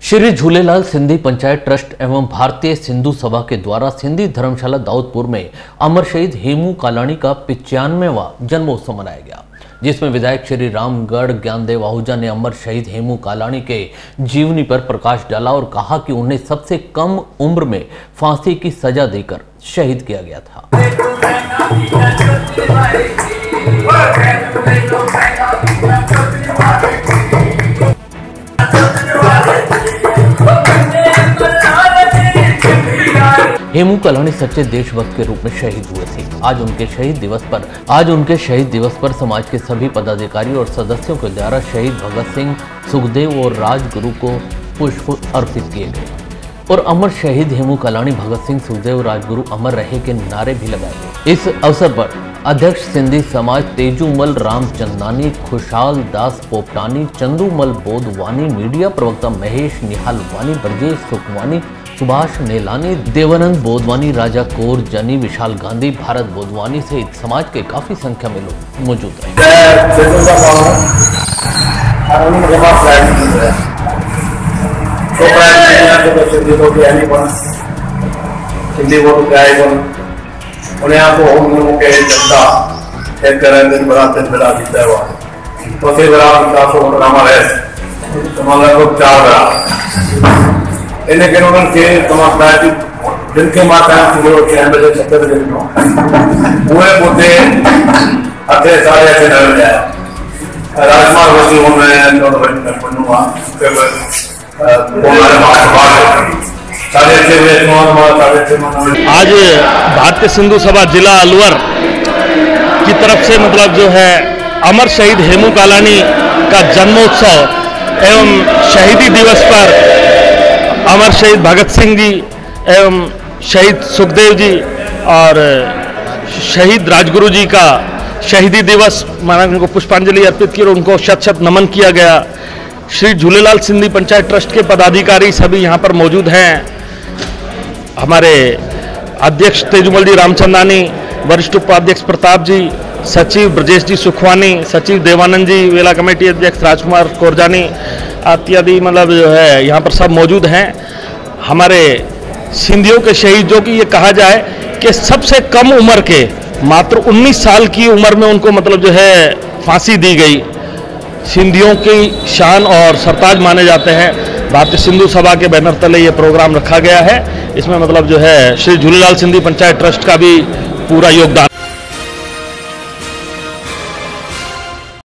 Shri Jhulelal Sindhi panchayat trust एवं भारतीय सिंधु सभा के द्वारा सिंधी धर्मशाला दाऊदपुर में अमर शहीद हेमू कालाणी का 95वां जन्मोत्सव मनाया गया, जिसमें विधायक श्री रामगढ़ ज्ञानदेव आहूजा ने अमर शहीद हेमू कालाणी के जीवनी पर प्रकाश डाला और कहा कि उन्हें सबसे कम उम्र में फांसी की सजा देकर शहीद किया गया था। हेमू कालाणी सच्चे देशभक्त के रूप में शहीद हुए थे। आज उनके शहीद दिवस पर समाज के सभी पदाधिकारी और सदस्यों के द्वारा शहीद भगत सिंह, सुखदेव और राजगुरु को पुष्प अर्पित किए गए और अमर शहीद हेमू कालाणी, भगत सिंह, सुखदेव, राजगुरु अमर रहे के नारे भी लगाए गए। इस अवसर पर अध्यक्ष सिंधी समाज तेजूमल रामचंदानी, खुशहाल दास पोपटानी, चंदूमल बोधवानी, मीडिया प्रवक्ता महेश निहालवानी, ब्रजेश सुखवानी, सुभाष नेलानी, देवानंद बोधवानी, राजा कौर जनी, विशाल गांधी, भारत बोधवानी सहित समाज के काफी संख्या में लोग मौजूद रहे। इन्हें के उन्होंने के तमाम जिनके माता जो कैमरे सत्तर दिन पूरे मुद्दे अते सारे ऐसे डर जाए राजमार्ग वसी उन्होंने बनूंगा आज भारतीय सिंधु सभा जिला अलवर की तरफ से मतलब जो है अमर शहीद हेमू कालाणी का जन्मोत्सव एवं शहीदी दिवस पर अमर शहीद भगत सिंह जी एवं शहीद सुखदेव जी और शहीद राजगुरु जी का शहीदी दिवस माना, उनको पुष्पांजलि अर्पित की और उनको शत शत नमन किया गया। श्री झूलेलाल सिंधी पंचायत ट्रस्ट के पदाधिकारी सभी यहाँ पर मौजूद हैं। हमारे अध्यक्ष तेजूमल जी रामचंदानी, वरिष्ठ उपाध्यक्ष प्रताप जी, सचिव ब्रजेश जी सुखवानी, सचिव देवानंद जी, वेला कमेटी अध्यक्ष राजकुमार कोरजानी इत्यादि मतलब जो है यहाँ पर सब मौजूद हैं। हमारे सिंधियों के शहीद जो कि ये कहा जाए कि सबसे कम उम्र के मात्र 19 साल की उम्र में उनको मतलब जो है फांसी दी गई, सिंधियों की शान और सरताज माने जाते हैं। भारतीय सिंधु सभा के बैनर तले ये प्रोग्राम रखा गया है। इसमें मतलब जो है श्री झूलेलाल सिंधी पंचायत ट्रस्ट का भी पूरा योगदान